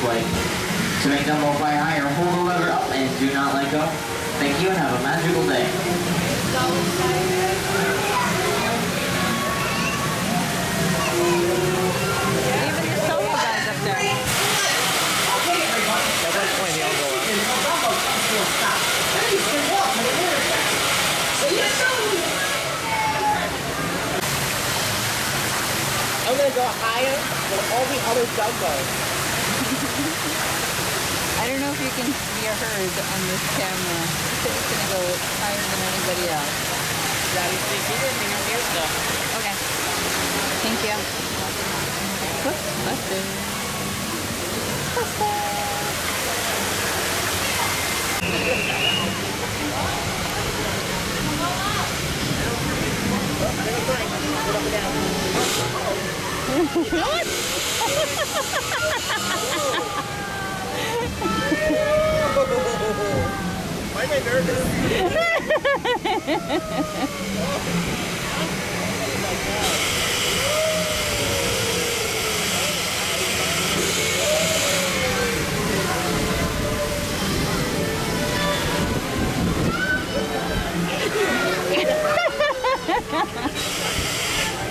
flight. To make Dumbo fly higher, hold the lever up and do not let go. Thank you and have a magical day. Even the solo guys up there. I'm gonna go higher than all the other Dumbos. I don't know if you can be heard on this camera. It's gonna go higher than anybody else. Daddy, see it in your ear stuff. Okay. Thank you. Whoops, busted. Busted.